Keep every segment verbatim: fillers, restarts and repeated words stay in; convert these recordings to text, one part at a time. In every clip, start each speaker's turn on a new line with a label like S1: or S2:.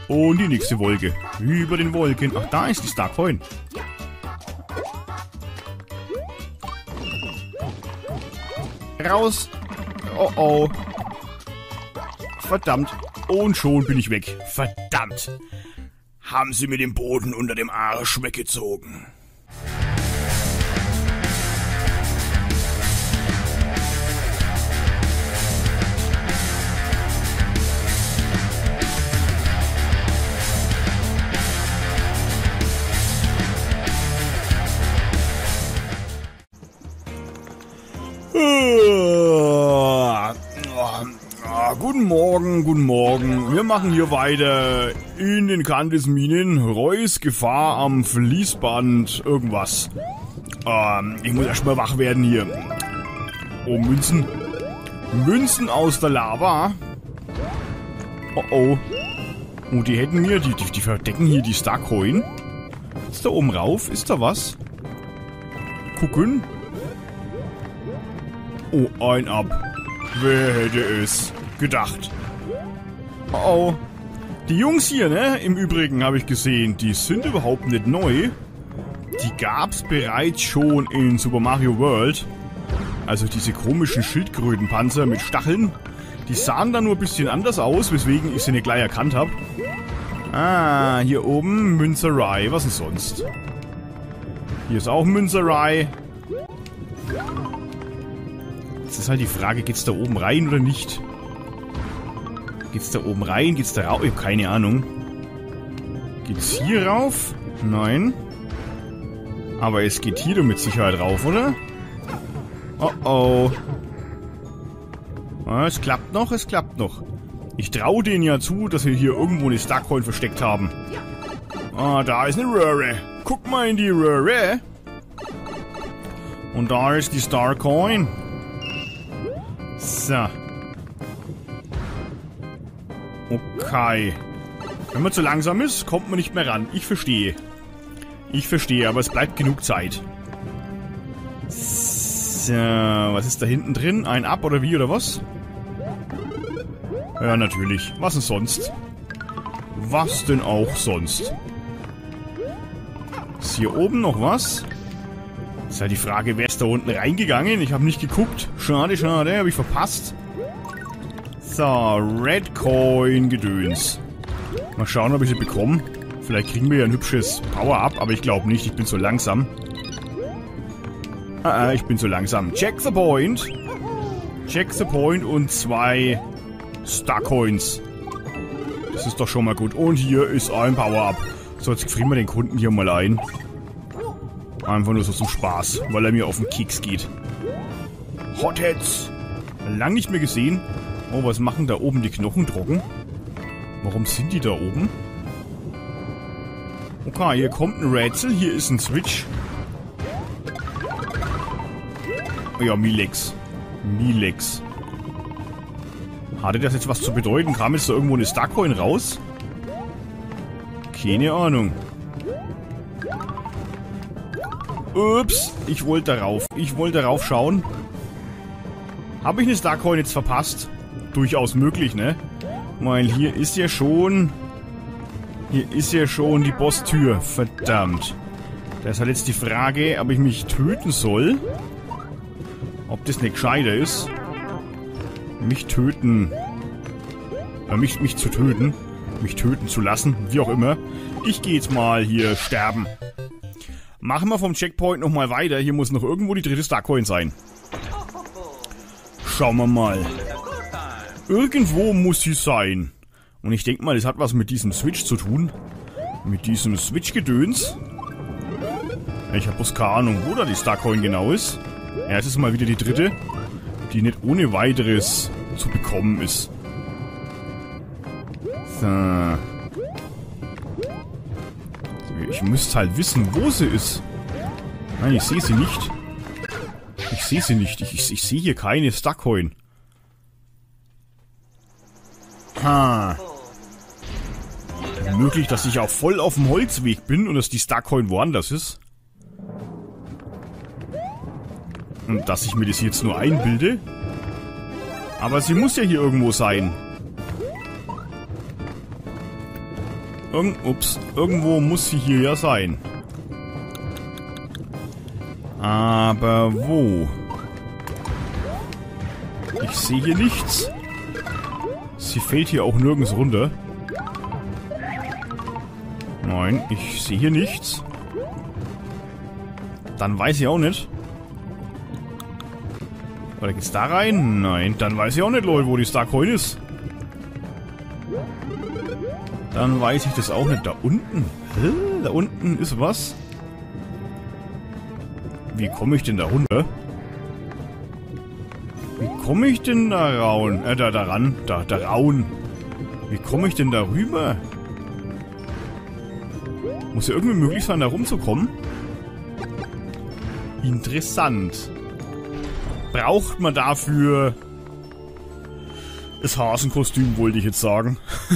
S1: Und die nächste Wolke. Über den Wolken. Ach, da ist die Starcoin. Raus. Oh oh. Verdammt. Und schon bin ich weg. Verdammt. Haben sie mir den Boden unter dem Arsch weggezogen. Guten Morgen, guten Morgen. Wir machen hier weiter in den Kandisminen. Reus Gefahr am Fließband. Irgendwas. Ähm, ich muss erstmal wach werden hier. Oh, Münzen. Münzen aus der Lava. Oh oh. Oh, die hätten mir, die, die, die verdecken hier die Starcoin. Ist da oben rauf? Ist da was? Gucken. Oh, ein ab. Wer hätte es gedacht? Oh, oh. Die Jungs hier, ne? Im Übrigen habe ich gesehen, die sind überhaupt nicht neu. Die gab's bereits schon in Super Mario World. Also diese komischen Schildkrötenpanzer mit Stacheln. Die sahen da nur ein bisschen anders aus, weswegen ich sie nicht gleich erkannt habe. Ah, hier oben Münzerei. Was ist sonst? Hier ist auch Münzerei. Jetzt ist halt die Frage, geht's da oben rein oder nicht? Geht's da oben rein? Geht's da rauf? Ich hab keine Ahnung. Geht's hier rauf? Nein. Aber es geht hier doch mit Sicherheit rauf, oder? Oh oh. Ah, es klappt noch, es klappt noch. Ich traue denen ja zu, dass wir hier irgendwo eine Starcoin versteckt haben. Ah, da ist eine Röhre. Guck mal in die Röhre. Und da ist die Starcoin. So. Okay. Wenn man zu langsam ist, kommt man nicht mehr ran. Ich verstehe. Ich verstehe, aber es bleibt genug Zeit. So, was ist da hinten drin? Ein Ab oder wie oder was? Ja, natürlich. Was denn sonst? Was denn auch sonst? Ist hier oben noch was? Ist halt die Frage, wer ist da unten reingegangen? Ich habe nicht geguckt. Schade, schade, habe ich verpasst. So, Red Coin Gedöns. Mal schauen, ob ich sie bekomme. Vielleicht kriegen wir ja ein hübsches Power-Up, aber ich glaube nicht, ich bin so langsam. Ah, ah, ich bin so langsam. Check the point. Check the point und zwei Starcoins. Das ist doch schon mal gut. Und hier ist ein Power-Up. So, jetzt frieren wir den Kunden hier mal ein. Einfach nur so zum Spaß, weil er mir auf den Keks geht. Hotheads. Lang nicht mehr gesehen. Oh, was machen da oben die Knochen trocken? Warum sind die da oben? Okay, hier kommt ein Rätsel. Hier ist ein Switch. Oh ja, Milex. Milex. Hatte das jetzt was zu bedeuten? Kam jetzt da irgendwo eine Starcoin raus? Keine Ahnung. Ups, ich wollte darauf. Ich wollte darauf schauen. Habe ich eine Starcoin jetzt verpasst? Durchaus möglich, ne? Weil hier ist ja schon... Hier ist ja schon die Bosstür. Verdammt. Das ist halt jetzt die Frage, ob ich mich töten soll. Ob das nicht gescheiter ist. Mich töten. Äh, mich, mich zu töten. Mich töten zu lassen. Wie auch immer. Ich gehe jetzt mal hier sterben. Machen wir vom Checkpoint nochmal weiter. Hier muss noch irgendwo die dritte Starcoin sein. Schauen wir mal. Irgendwo muss sie sein. Und ich denke mal, das hat was mit diesem Switch zu tun. Mit diesem Switch-Gedöns. Ich habe bloß keine Ahnung, wo da die Starcoin genau ist. Ja, es ist mal wieder die dritte, die nicht ohne weiteres zu bekommen ist. So. Ich müsste halt wissen, wo sie ist. Nein, ich sehe sie nicht. Ich sehe sie nicht. Ich, ich, ich sehe hier keine Starcoin. Ha. Möglich, dass ich auch voll auf dem Holzweg bin und dass die Starcoin woanders ist. Und dass ich mir das jetzt nur einbilde. Aber sie muss ja hier irgendwo sein. Irgend, ups, irgendwo muss sie hier ja sein. Aber wo? Ich sehe hier nichts. Sie fällt hier auch nirgends runter. Nein, ich sehe hier nichts. Dann weiß ich auch nicht. Oder geht's da rein? Nein, dann weiß ich auch nicht, Leute, wo die Starcoin ist. Dann weiß ich das auch nicht. Da unten? Hä? Da unten ist was? Wie komme ich denn da runter? Wie komme ich denn da raun? Äh, da, da ran. Da, da raun. Wie komme ich denn da rüber? Muss ja irgendwie möglich sein, da rumzukommen. Interessant. Braucht man dafür das Hasenkostüm, wollte ich jetzt sagen.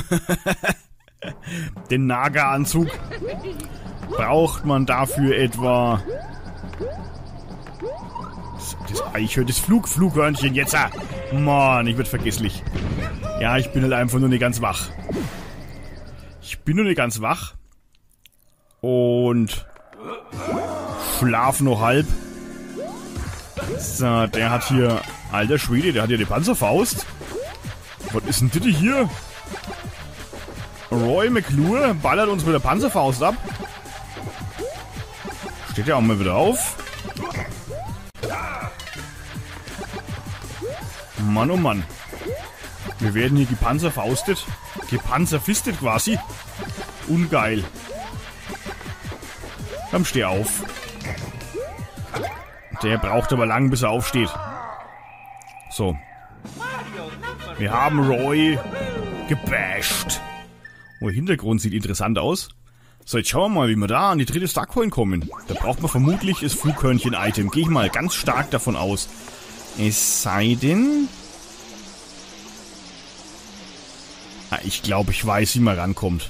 S1: Den Naga-Anzug. Braucht man dafür etwa... Das, ich höre das Flug, Flughörnchen jetzt. Ah. Mann, ich werd vergesslich. Ja, ich bin halt einfach nur nicht ganz wach. Ich bin nur nicht ganz wach. Und... schlaf noch halb. So, der hat hier... Alter Schwede, der hat hier die Panzerfaust. Was ist denn das hier? Roy McClure ballert uns mit der Panzerfaust ab. Steht ja auch mal wieder auf. Mann, oh Mann. Wir werden hier gepanzerfaustet. Gepanzerfistet quasi. Ungeil. Dann steh auf. Der braucht aber lang, bis er aufsteht. So. Wir haben Roy gebasht. Oh, der Hintergrund sieht interessant aus. So, jetzt schauen wir mal, wie wir da an die dritte Starcoin kommen. Da braucht man vermutlich das Flughörnchen-Item. Gehe ich mal ganz stark davon aus. Es sei denn... Ah, ich glaube, ich weiß, wie man rankommt.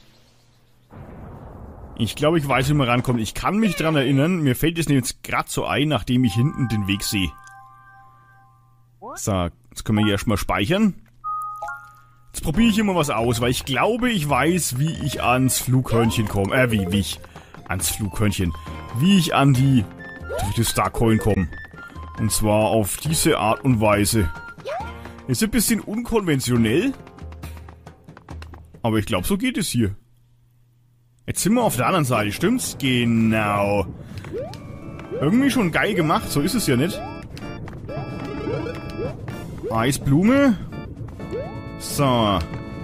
S1: Ich glaube, ich weiß, wie man rankommt. Ich kann mich dran erinnern. Mir fällt es jetzt gerade so ein, nachdem ich hinten den Weg sehe. So, jetzt können wir hier erstmal speichern. Jetzt probiere ich immer was aus, weil ich glaube, ich weiß, wie ich ans Flughörnchen komme. Äh, wie, wie ich ans Flughörnchen. Wie ich an die dritte Starcoin komme. Und zwar auf diese Art und Weise. Ist ein bisschen unkonventionell. Aber ich glaube, so geht es hier. Jetzt sind wir auf der anderen Seite, stimmt's? Genau. Irgendwie schon geil gemacht, so ist es ja nicht. Eisblume. So.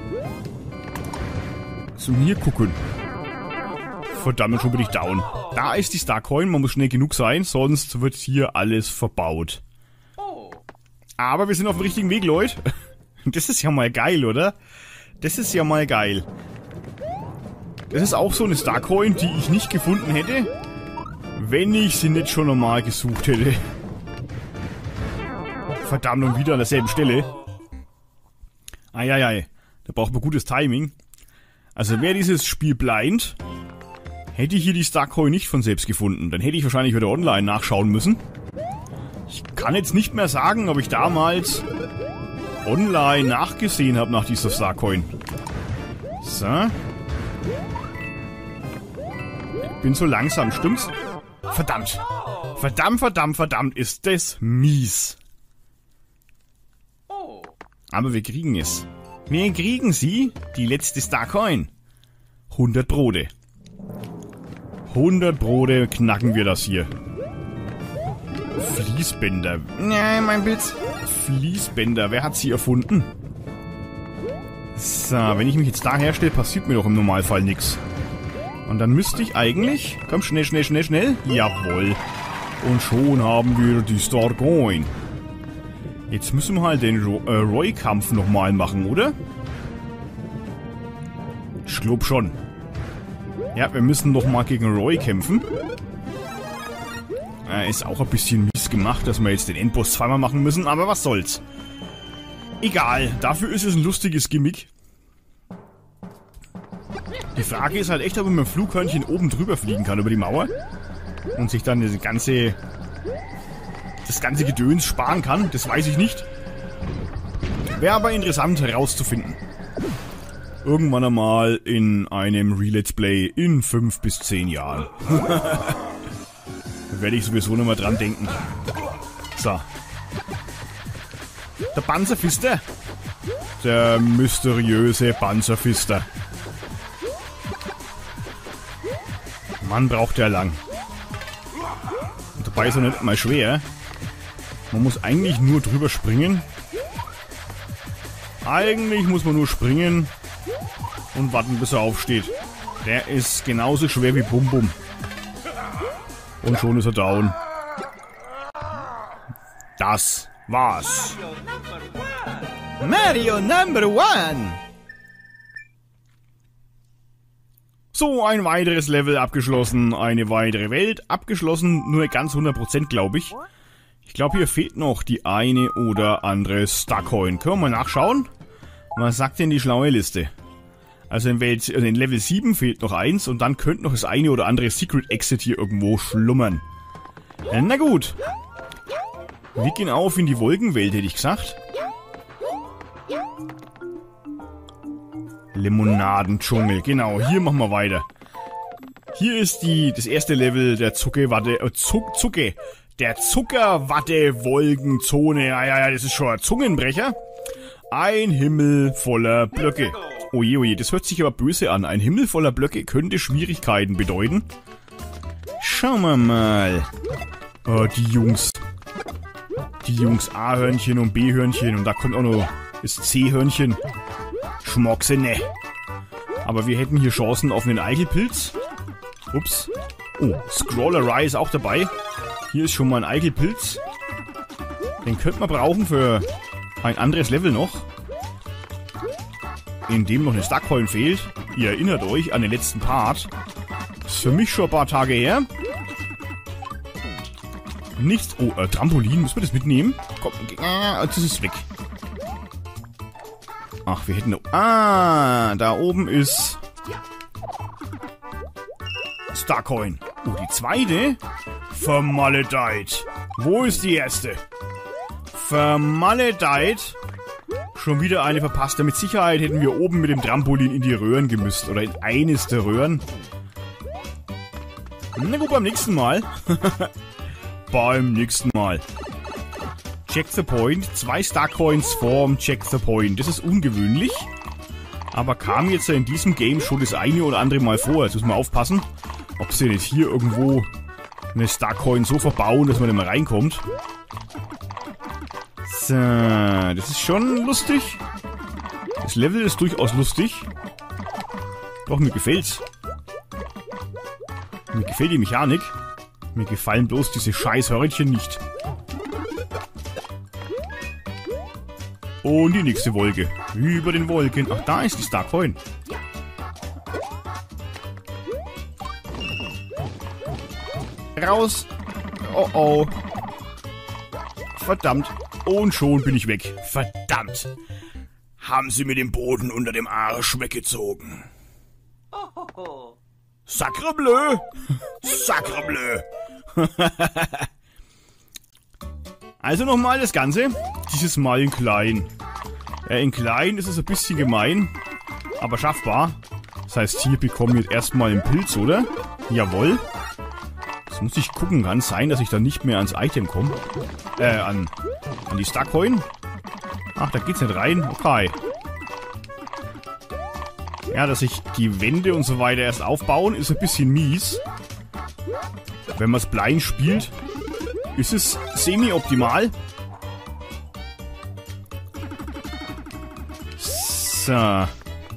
S1: Zum hier gucken. Verdammt, schon bin ich down. Da ist die Starcoin, man muss schnell genug sein, sonst wird hier alles verbaut. Aber wir sind auf dem richtigen Weg, Leute. Das ist ja mal geil, oder? Das ist ja mal geil. Das ist auch so eine Starcoin, die ich nicht gefunden hätte, wenn ich sie nicht schon normal gesucht hätte. Verdammt, und wieder an derselben Stelle. Eieiei, da braucht man gutes Timing. Also wäre dieses Spiel blind, hätte ich hier die Starcoin nicht von selbst gefunden. Dann hätte ich wahrscheinlich wieder online nachschauen müssen. Ich kann jetzt nicht mehr sagen, ob ich damals online nachgesehen habe nach dieser Starcoin. So. Ich bin so langsam, stimmt's? Verdammt. Verdammt, verdammt, verdammt, ist das mies. Aber wir kriegen es. Wir kriegen sie, die letzte Starcoin. hundert Brote. hundert Brote knacken wir das hier. Fließbänder. Nein, mein Witz. Fließbänder, wer hat sie erfunden? So, wenn ich mich jetzt da herstelle, passiert mir doch im Normalfall nichts. Und dann müsste ich eigentlich... Komm, schnell, schnell, schnell, schnell. Jawohl. Und schon haben wir die Starcoin. Jetzt müssen wir halt den Ro äh, Roy-Kampf nochmal machen, oder? Ich glaub schon. Ja, wir müssen nochmal gegen Roy kämpfen. Äh, ist auch ein bisschen mies gemacht, dass wir jetzt den Endboss zweimal machen müssen, aber was soll's. Egal, dafür ist es ein lustiges Gimmick. Die Frage ist halt echt, ob man mit dem Flughörnchen oben drüber fliegen kann über die Mauer. Und sich dann das ganze... das ganze Gedöns sparen kann. Das weiß ich nicht. Wäre aber interessant herauszufinden. Irgendwann einmal in einem Re-Let's Play in fünf bis zehn Jahren. Da werde ich sowieso noch mal dran denken. So. Der Panzerfister. Der mysteriöse Panzerfister. Mann, braucht der lang. Und dabei ist er nicht mal schwer. Man muss eigentlich nur drüber springen. Eigentlich muss man nur springen und warten, bis er aufsteht. Der ist genauso schwer wie Bum Bum. Und schon ist er down. Das war's. Mario Number One! So, ein weiteres Level abgeschlossen, eine weitere Welt abgeschlossen, nur ganz hundert Prozent, glaube ich. Ich glaube, hier fehlt noch die eine oder andere Starcoin. Können wir mal nachschauen? Was sagt denn die schlaue Liste? Also in, Welt, also in Level sieben fehlt noch eins und dann könnte noch das eine oder andere Secret Exit hier irgendwo schlummern. Na gut. Wir gehen auf in die Wolkenwelt, hätte ich gesagt. Limonadendschungel, genau, hier machen wir weiter. Hier ist die, das erste Level der Zuckerwatte, äh, Zuck, Zucke, der Zuckerwatte-Wolkenzone. Ja, ja, ja, das ist schon ein Zungenbrecher. Ein Himmel voller Blöcke. Oje, oje, das hört sich aber böse an. Ein Himmel voller Blöcke könnte Schwierigkeiten bedeuten. Schauen wir mal. Oh, die Jungs. Die Jungs A-Hörnchen und B-Hörnchen. Und da kommt auch noch das C-Hörnchen. Schmockse, ne. Aber wir hätten hier Chancen auf einen Eichelpilz. Ups. Oh, Scrollerei ist auch dabei. Hier ist schon mal ein Eichelpilz. Den könnte man brauchen für ein anderes Level noch. In dem noch eine Starcoin fehlt. Ihr erinnert euch an den letzten Part. Das ist für mich schon ein paar Tage her. Nichts. Oh, äh, Trampolin. Müssen wir das mitnehmen? Komm, äh, das ist weg. Ach, wir hätten... Ah, da oben ist... Starcoin. Oh, die zweite? Vermaledeit. Wo ist die erste? Vermaledeit. Schon wieder eine verpasste. Mit Sicherheit hätten wir oben mit dem Trampolin in die Röhren gemüsst. Oder in eines der Röhren. Na gut, beim nächsten Mal. Beim nächsten Mal. Check the Point. Zwei Starcoins vorm Check the Point. Das ist ungewöhnlich. Aber kam jetzt in diesem Game schon das eine oder andere Mal vor. Jetzt müssen wir aufpassen, ob sie nicht hier irgendwo eine Starcoin so verbauen, dass man nicht mehr reinkommt. So, das ist schon lustig. Das Level ist durchaus lustig. Doch, mir gefällt's. Mir gefällt die Mechanik. Mir gefallen bloß diese scheiß Hörnchen nicht. Und die nächste Wolke. Über den Wolken. Ach, da ist die Starcoin. Raus. Oh oh. Verdammt. Und schon bin ich weg. Verdammt. Haben sie mir den Boden unter dem Arsch weggezogen. Sacrebleu. Sacrebleu. Also nochmal das Ganze. Dieses Mal in klein. Äh, in klein ist es ein bisschen gemein. Aber schaffbar. Das heißt, hier bekommen wir jetzt erstmal einen Pilz, oder? Jawohl. Jetzt muss ich gucken. Kann es sein, dass ich dann nicht mehr ans Item komme? Äh, an, an die Starcoin? Ach, da geht's nicht rein. Okay. Ja, dass sich die Wände und so weiter erst aufbauen, ist ein bisschen mies. Wenn man es blind spielt, ist es semi-optimal. So. Machen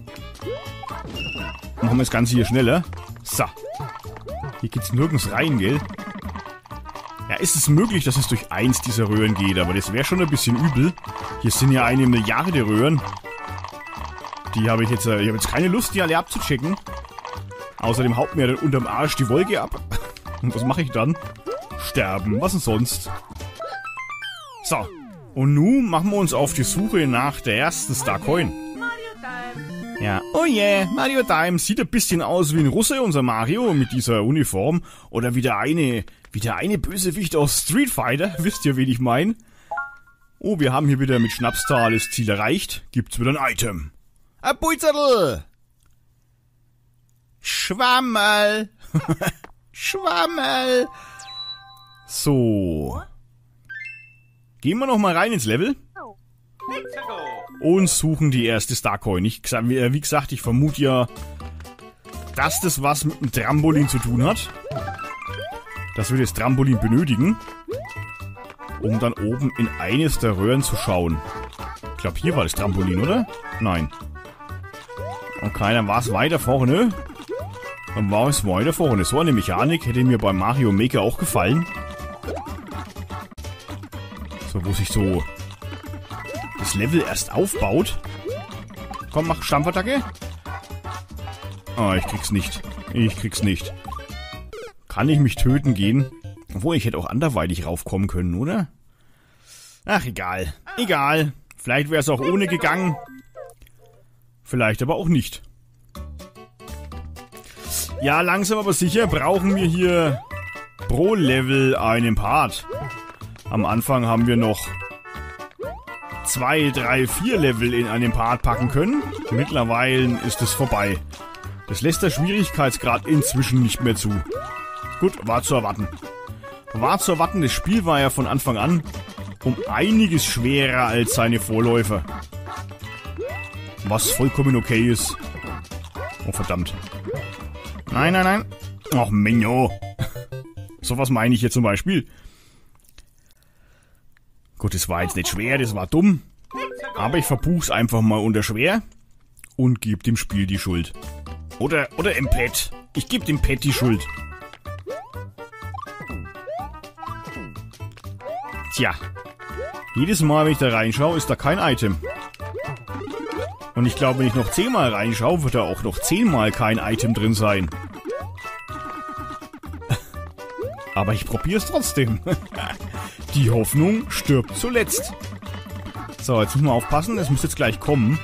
S1: wir das Ganze hier schneller. So. Hier geht's nirgends rein, gell? Ja, ist es möglich, dass es durch eins dieser Röhren geht, aber das wäre schon ein bisschen übel. Hier sind ja eine Milliarde Röhren. Die habe ich jetzt, äh, ich habe jetzt keine Lust, die alle abzuchecken. Außerdem haut mir dann unterm Arsch die Wolke ab. Und was mache ich dann? Sterben, was denn sonst? So, und nun machen wir uns auf die Suche nach der ersten Starcoin. Ja, oh yeah, Mario Time sieht ein bisschen aus wie ein Russe, unser Mario, mit dieser Uniform. Oder wie der eine, wie der eine Bösewicht aus Street Fighter, wisst ihr, wen ich meine? Oh, wir haben hier wieder mit Schnapstal das Ziel erreicht. Gibt's wieder ein Item. Ein Puizerl. Schwammerl. Schwammerl. So. Gehen wir noch mal rein ins Level. Und suchen die erste Starcoin. Ich, wie gesagt, ich vermute ja, dass das was mit dem Trampolin zu tun hat. Dass wir das Trampolin benötigen, um dann oben in eines der Röhren zu schauen. Ich glaube, hier war das Trampolin, oder? Nein. Okay, dann war es weiter vorne. Dann war es weiter vorne. So eine Mechanik hätte mir bei Mario Maker auch gefallen. So, wo sich so das Level erst aufbaut. Komm, mach Stampfattacke. Ah, ich krieg's nicht. Ich krieg's nicht. Kann ich mich töten gehen? Obwohl, ich hätte auch anderweitig raufkommen können, oder? Ach, egal. Egal. Vielleicht wäre es auch ohne gegangen. Vielleicht aber auch nicht. Ja, langsam aber sicher brauchen wir hier pro Level einen Part. Am Anfang haben wir noch zwei, drei, vier Level in einen Part packen können. Mittlerweile ist es vorbei. Das lässt der Schwierigkeitsgrad inzwischen nicht mehr zu. Gut, war zu erwarten. War zu erwarten, das Spiel war ja von Anfang an um einiges schwerer als seine Vorläufer. Was vollkommen okay ist. Oh, verdammt. Nein, nein, nein. Ach, Menno. So was meine ich hier zum Beispiel. Gut, das war jetzt nicht schwer, das war dumm. Aber ich verbuch's einfach mal unter schwer und gebe dem Spiel die Schuld. Oder, oder im Pad. Ich gebe dem Pad die Schuld. Tja. Jedes Mal, wenn ich da reinschaue, ist da kein Item. Und ich glaube, wenn ich noch zehnmal reinschaue, wird da auch noch zehnmal kein Item drin sein. Aber ich probiere es trotzdem. Die Hoffnung stirbt zuletzt. So, jetzt müssen wir aufpassen. Es muss jetzt gleich kommen.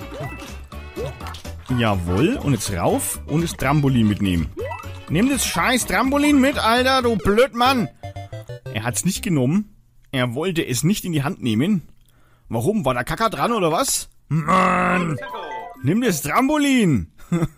S1: Jawohl. Und jetzt rauf und das Trampolin mitnehmen. Nimm das scheiß Trampolin mit, Alter, du Blödmann. Er hat's nicht genommen. Er wollte es nicht in die Hand nehmen. Warum? War da Kacker dran oder was? Mann! Nimm das Trampolin!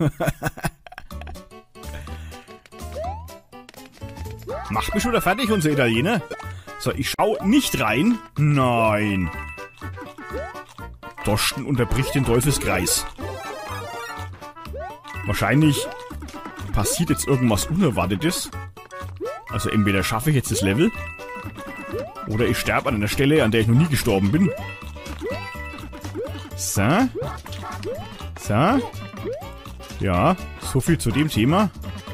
S1: Macht mich schon wieder fertig, unser Italiener. So, ich schau nicht rein. Nein. Dorsten unterbricht den Teufelskreis. Wahrscheinlich passiert jetzt irgendwas Unerwartetes. Also entweder schaffe ich jetzt das Level oder ich sterbe an einer Stelle, an der ich noch nie gestorben bin. So. So. Ja, so viel zu dem Thema.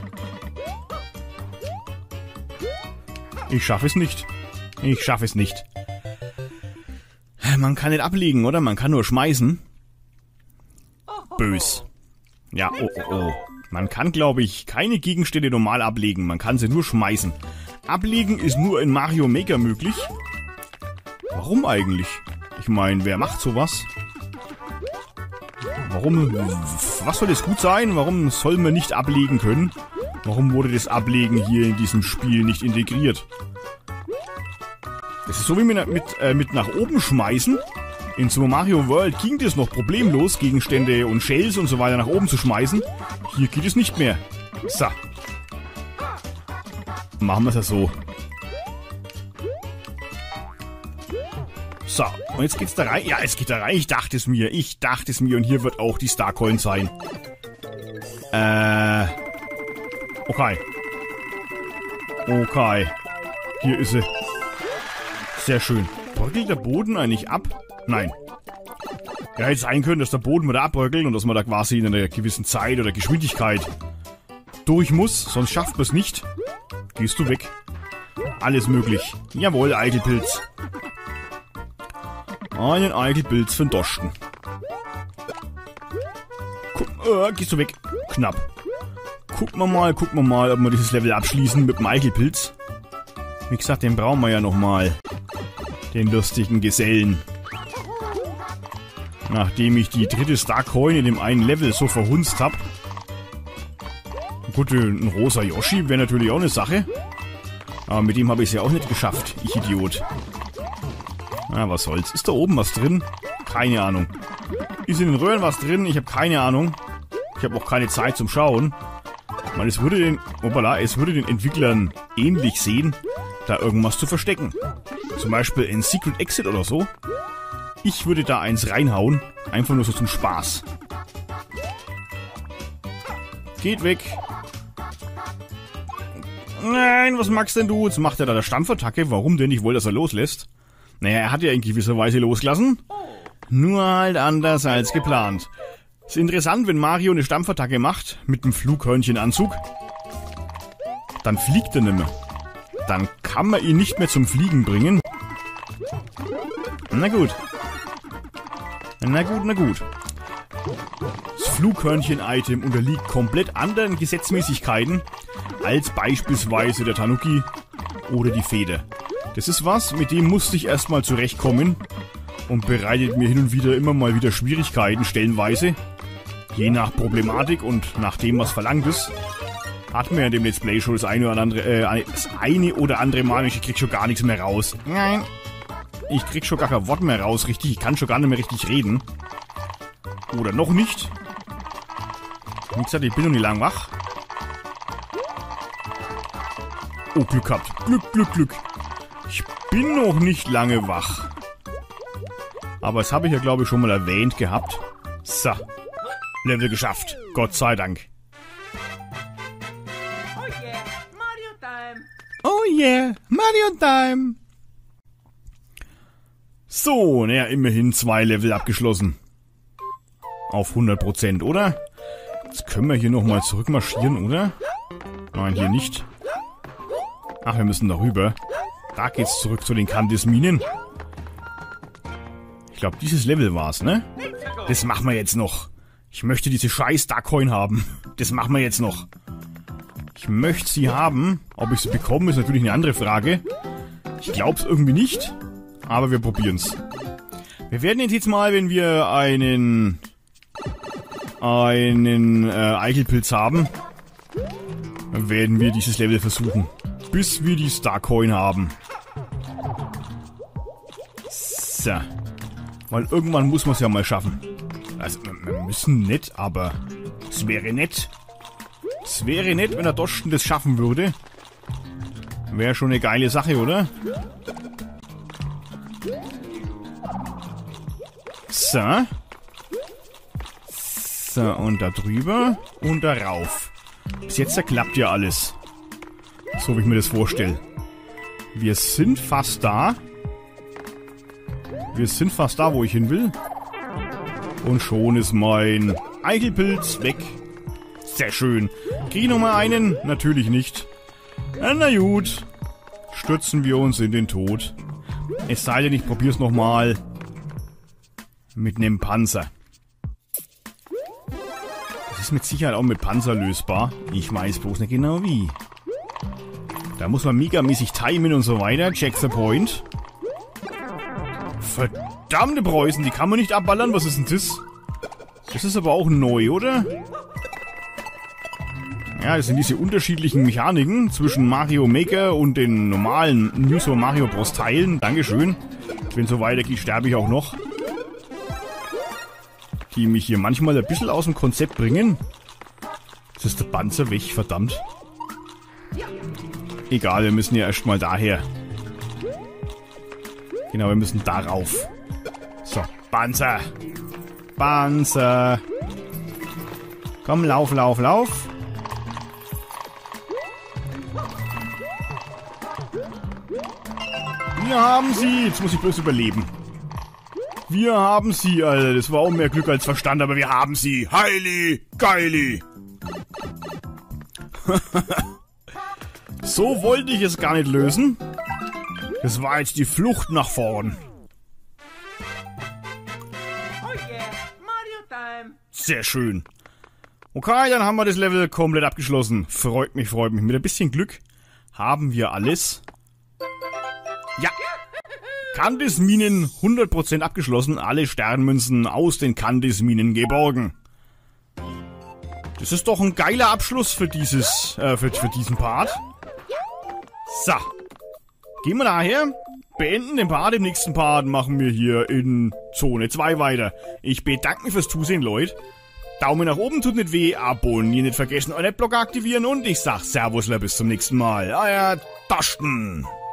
S1: Ich schaffe es nicht. Ich schaffe es nicht. Man kann nicht ablegen, oder? Man kann nur schmeißen. Bös. Ja, oh, oh, oh. Man kann, glaube ich, keine Gegenstände normal ablegen. Man kann sie nur schmeißen. Ablegen ist nur in Mario Maker möglich. Warum eigentlich? Ich meine, wer macht sowas? Warum? Was soll das gut sein? Warum soll man nicht ablegen können? Warum wurde das Ablegen hier in diesem Spiel nicht integriert? Das ist so wie mit, mit, äh, mit nach oben schmeißen. In Super Mario World ging das noch problemlos, Gegenstände und Shells und so weiter nach oben zu schmeißen. Hier geht es nicht mehr. So. Machen wir es ja so. So, und jetzt geht's da rein. Ja, es geht da rein. Ich dachte es mir. Ich dachte es mir. Und hier wird auch die Starcoin sein. Äh. Okay. Okay. Hier ist sie. Sehr schön. Bröckelt der Boden eigentlich ab? Nein. Ja, hätte sein können, dass der Boden wieder abbröckelt und dass man da quasi in einer gewissen Zeit oder Geschwindigkeit durch muss. Sonst schafft man es nicht. Gehst du weg. Alles möglich. Jawohl, Eichelpilz. Einen Eichelpilz für den Dorsten. Guck, äh, gehst du weg. Knapp. Gucken wir mal, gucken wir mal, ob wir dieses Level abschließen mit dem Eichelpilz. Wie gesagt, den brauchen wir ja nochmal. Den lustigen Gesellen. Nachdem ich die dritte Starcoin in dem einen Level so verhunzt habe. Gut, ein rosa Yoshi wäre natürlich auch eine Sache. Aber mit dem habe ich es ja auch nicht geschafft, ich Idiot. Na, was soll's. Ist da oben was drin? Keine Ahnung. Ist in den Röhren was drin? Ich habe keine Ahnung. Ich habe auch keine Zeit zum Schauen. Ich meine, es würde den, opala, es würde den Entwicklern ähnlich sehen, da irgendwas zu verstecken. Zum Beispiel ein Secret Exit oder so. Ich würde da eins reinhauen. Einfach nur so zum Spaß. Geht weg. Nein, was magst denn du? Jetzt macht er da eine Stampfattacke. Warum denn? Ich wollte, dass er loslässt. Naja, er hat ja in gewisser Weise losgelassen. Nur halt anders als geplant. Ist interessant, wenn Mario eine Stampfattacke macht, mit einem Flughörnchenanzug. Dann fliegt er nicht mehr. Dann kann man ihn nicht mehr zum Fliegen bringen. Na gut. Na gut, na gut. Das Flughörnchen-Item unterliegt komplett anderen Gesetzmäßigkeiten als beispielsweise der Tanuki oder die Feder. Das ist was, mit dem musste ich erstmal zurechtkommen und bereitet mir hin und wieder immer mal wieder Schwierigkeiten, stellenweise. Je nach Problematik und nach dem, was verlangt ist. Hat mir in dem Let's Play schon das eine oder andere, äh, das eine oder andere Mal, ich krieg schon gar nichts mehr raus. Nein. Ich krieg schon gar kein Wort mehr raus, richtig. Ich kann schon gar nicht mehr richtig reden. Oder noch nicht. Wie gesagt, ich bin noch nicht lang wach. Oh, Glück gehabt. Glück, Glück, Glück. Ich bin noch nicht lange wach. Aber das habe ich ja, glaube ich, schon mal erwähnt gehabt. So. Level geschafft. Gott sei Dank.
S2: Oh yeah, Mario Time.
S1: Oh yeah, Mario Time. So, naja, immerhin zwei Level abgeschlossen. Auf hundert Prozent, oder? Jetzt können wir hier nochmal zurückmarschieren, oder? Nein, hier nicht. Ach, wir müssen da rüber. Da geht's zurück zu den Candice-Minen. Ich glaube, dieses Level war's, ne? Das machen wir jetzt noch. Ich möchte diese scheiß Darkcoin haben. Das machen wir jetzt noch. Ich möchte sie haben. Ob ich sie bekomme, ist natürlich eine andere Frage. Ich glaube es irgendwie nicht. Aber wir probieren's. Wir werden jetzt mal, wenn wir einen einen äh, Eichelpilz haben, werden wir dieses Level versuchen. Bis wir die Starcoin haben. So. Weil irgendwann muss man es ja mal schaffen. Also, wir müssen nicht, aber es wäre nett. Es wäre nett, wenn der Doschen das schaffen würde. Wäre schon eine geile Sache, oder? So. So, und da drüber und da rauf. Bis jetzt klappt ja alles. So wie ich mir das vorstelle. Wir sind fast da. Wir sind fast da, wo ich hin will. Und schon ist mein Eichelpilz weg. Sehr schön. Krieg ich noch mal einen? Natürlich nicht. Na gut. Stürzen wir uns in den Tod. Es sei denn, ich probier's noch mal mit einem Panzer. Das ist mit Sicherheit auch mit Panzer lösbar. Ich weiß bloß nicht genau wie. Da muss man megamäßig timen und so weiter. Check the point. Verdammte Preußen, die kann man nicht abballern. Was ist denn das? Das ist aber auch neu, oder? Ja, das sind diese unterschiedlichen Mechaniken zwischen Mario Maker und den normalen New Super Mario Bros. Teilen. Dankeschön. Wenn es so weitergeht, sterbe ich auch noch. Die mich hier manchmal ein bisschen aus dem Konzept bringen. Das ist der Panzer weg, verdammt. Egal, wir müssen ja erstmal daher. Genau, wir müssen darauf. So, Panzer. Panzer. Komm, lauf, lauf, lauf. Wir haben sie. Jetzt muss ich bloß überleben. Wir haben sie, Alter. Das war auch mehr Glück als Verstand, aber wir haben sie. Heili, geili. So wollte ich es gar nicht lösen. Das war jetzt die Flucht nach vorn.
S2: Oh yeah, Mario Time.
S1: Sehr schön. Okay, dann haben wir das Level komplett abgeschlossen. Freut mich, freut mich. Mit ein bisschen Glück haben wir alles. Ja. Candice-Minen hundert Prozent abgeschlossen. Alle Sternmünzen aus den Candice-Minen geborgen. Das ist doch ein geiler Abschluss für dieses, äh, für, für diesen Part. So. Gehen wir daher. beenden den Part. Im nächsten Part machen wir hier in Zone zwei weiter. Ich bedanke mich fürs Zusehen, Leute. Daumen nach oben tut nicht weh, abonnieren nicht vergessen, euren Adblocker aktivieren und ich sag Servus, bis zum nächsten Mal. Euer Taschen.